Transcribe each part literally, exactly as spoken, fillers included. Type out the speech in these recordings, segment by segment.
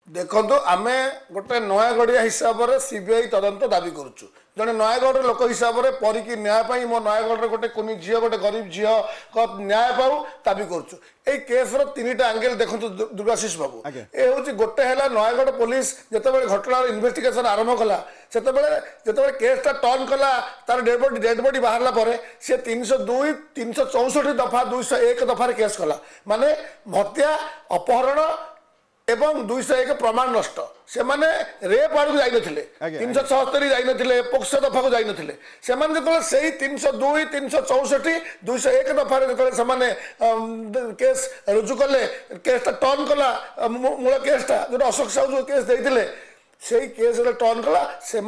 देखो आम गोटे नयागढ़िया हिसाब से सीबीआई तदंत दाबी करुचु जड़े नयागढ़ लोक हिसाब से परी न्याय मो नयागढ़ गोटे कुनी झील गोटे गरीब झील न्याय पाऊ दाबी करुचु ये केस तीन एंगेल देखो दुर्गाशीष बाबू ये हूँ गोटे है नयागढ़ पुलिस जिते घटना इन्वेस्टिगेशन आरंभ कला से जो केसटा टर्न कला तार डेड बॉडी डेड बॉडी बाहर सी तीन सौ दुई तीन सौ चौसठ दफा दुईश एक दफार केस कला माने हत्या अपहरण एवं दुईश एक प्रमाण नष्ट से माने रेप आड़ को जाइए तीन सौ छहत्तरी जाइए पोक्सो दफा को जाइए से तीन सौ दुई तीन सौ चौसठ दुईश एक दफार जो केस रुजु कले केसटा टर्न कला मूल केसटा जो अशोक साहू जो केस देते से केस टर्न कला से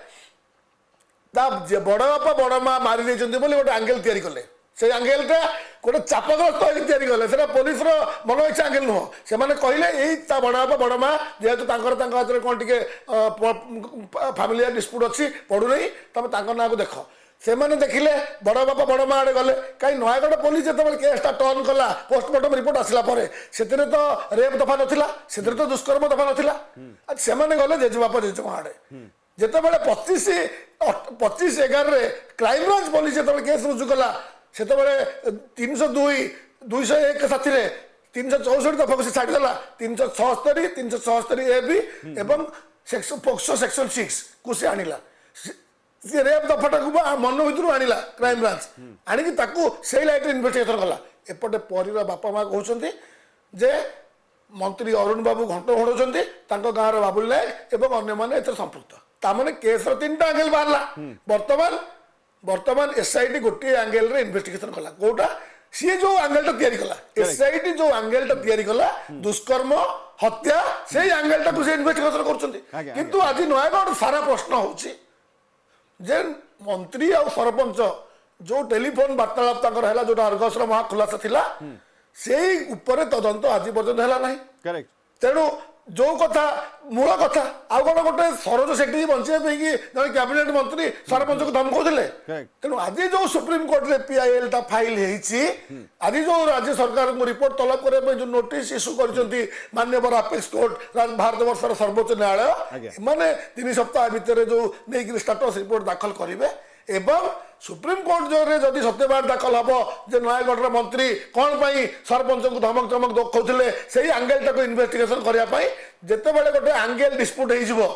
बड़ बापा बड़ माँ मारी गोटे आंगेल तैयारी कले से एंगेलटा गोटे चापग्रस्त तैयारी कले से पुलिस मन इच्छा एंगेल नुह से कहले यही बड़ बापा बड़ माँ जेहेतु हाथ में कौन टे फैमिली डिस्प्यूट अच्छी पड़ूना तुम ना को देख से देखिले बड़ बापा बड़ माँ आड़े गले कहीं नयागढ़ पुलिस जो केसटा टर्न कला पोस्टमार्टम रिपोर्ट आसला से तो रेप दफा नाला से तो दुष्कर्म दफा नाला से गले जेजेबापा जेजेमा आड़े जिते बड़े पचीस पचीस एगार क्राइम ब्रांच पुलिस जो केस रुजु कला से तीन सौ दुई दुईश एक साथी तीन सौ चौसठ दफा को छाड़देला तीन सौ छहत्तरी तीन सौ छहत्तरी ए बी एवं पोक्सो सेक्शन सिक्स को सी आणला सी रेप दफाटा को मन भर आणला क्राइम ब्रांच आणिकी से लाइट इन्वेस्टिगेशन कला एपटे परीर बापा माँ कहते जे मंत्री अरुण बाबू घंट घोड़ाउछंती तांको गाँव बाबुल नायक एवं अन्य माने संपृक्त तामने केस तीन टा एंगेल बाहरला वर्तमान वर्तमान एसआईटी गोटे एंगेल रे इन्वेस्टिगेशन कला कोटा सी जो एंगेलटा तैयारी कला एसआईटी जो एंगेलटा तैयारी कला दुष्कर्म हत्या से एंगेलटा को से इन्वेस्टिगेशन करछंती किंतु आज नयागढ़ सारा प्रश्न होची जे मंत्री आ सरपंच जो टेलीफोन वार्तालाप ताकर हैला जो अर्गसर महा खुलासा थिला सेही ऊपर तदंत आज पर्यंत हैला नाही करेक्ट तेणु जो कथा मूल कथा आउ कौन गोटे सरोज सेठी बचाई जन कैबिनेट मंत्री सरपंच को धमकाउले तेणु आज जो सुप्रीम कोर्ट रे पीआईएल टा फाइल होईची आज जो राज्य सरकार को रिपोर्ट तलब करने जो नोटिस इश्यू करछंती माननीय अपेक्स कोर्ट भारत वर्षर सर्वोच्च न्यायालय माने तीन सप्ताह भितर जो नहीं स्टेटस रिपोर्ट दाखल करेंगे एवं सुप्रीम कोर्ट जो जदि सत्यवाद दाखल हम जे नयागढ़ मंत्री कौन पाई सरपंच को धमक चमक देखते से एंगेलटा को इन्वेस्टिगेशन करने जिते बड़े गोटे एंगेल डिस्प्यूट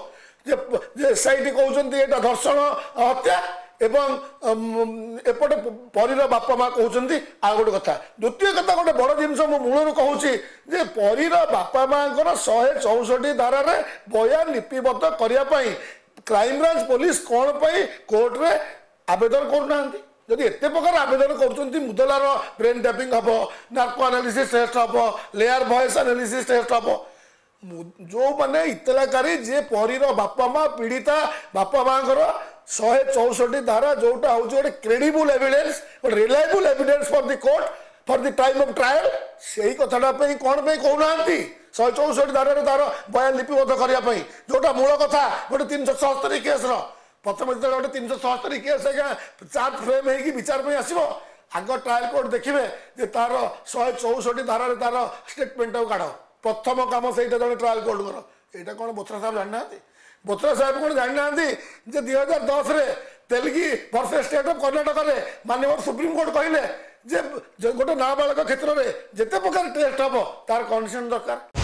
हो एसआईटी कहते यहाँ धर्षण हत्या एवं एपटे परीर बापा माँ कहते आ गोटे कथा द्वितीय कथा गोटे बड़ जिन मूल कहूँ जे परीर बापा माँ शहे चौसठ धारा बयान लिपिबद्ध करने क्राइम ब्रांच पुलिस कौन पाई कोर्ट रे आवेदन करूना जदि एत प्रकार आवेदन कर मुदलार ब्रेन टैपिंग हम नार्को एनालिसिस टेस्ट हम लेयर वॉइस एनालिसिस टेस्ट हम जो माने इतलाकारी जे परीर बापा माँ पीड़िता बापा माँ शहे चौसठ धारा जोटा हूँ गोटे credible evidence reliable evidence for the court for the time of trial से कथाटा कौन कहना शहे चौसठ धारा तार बयान लिपिबद्ध करने जोटा मूल कथा गोटे तीन सौ छहत्तरी केस प्रथम जो गोटे तीन सौ छहत्तरी केस चार्ज फ्रेम हो विचार में आसो आग ट्रायल कोर्ट देखिए तार शहे चौसठ धारा तार स्टेटमेंट काढ़ प्रथम कम से जो ट्रायल कोर्ट कर यहाँ कौन बोथरा साहब जानना बोथरा साहब कौन जानना दुई हजार दस Telgi versus state of Karnataka माननीय सुप्रीम कोर्ट कहले जे गोटे नाबालक क्षेत्र में जिते प्रकार टेस्ट हम तार कंडीशन दरकार।